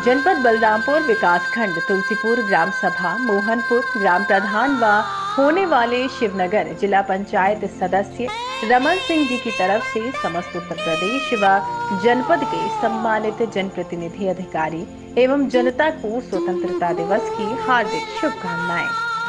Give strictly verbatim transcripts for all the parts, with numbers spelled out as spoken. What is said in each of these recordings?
जनपद बलरामपुर विकासखंड तुलसीपुर ग्राम सभा मोहनपुर ग्राम प्रधान व होने वाले शिवनगर जिला पंचायत सदस्य रमन सिंह जी की तरफ से समस्त उत्तर प्रदेश व जनपद के सम्मानित जनप्रतिनिधि अधिकारी एवं जनता को स्वतंत्रता दिवस की हार्दिक शुभकामनाएं।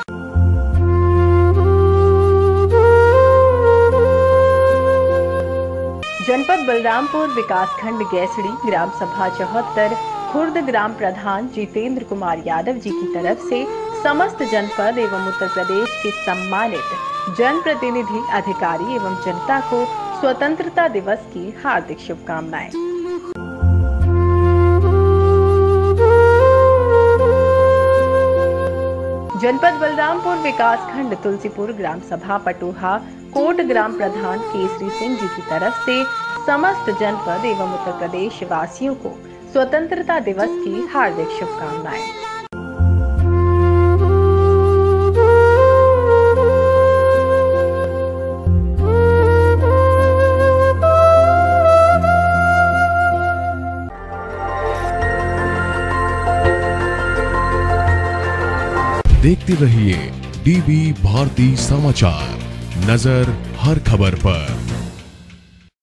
जनपद बलरामपुर विकासखंड गैसड़ी ग्राम सभा चौहत्तर खुर्द ग्राम प्रधान जितेंद्र कुमार यादव जी की तरफ से समस्त जनपद एवं उत्तर प्रदेश के सम्मानित जनप्रतिनिधि अधिकारी एवं जनता को स्वतंत्रता दिवस की हार्दिक शुभकामनाएं। जनपद बलरामपुर विकासखंड तुलसीपुर ग्राम सभा पटोहा कोट ग्राम प्रधान केसरी सिंह जी की तरफ से समस्त जनपद एवं उत्तर प्रदेश वासियों को स्वतंत्रता दिवस की हार्दिक शुभकामनाएं। देखते रहिए डीबी भारती समाचार, नजर हर खबर पर।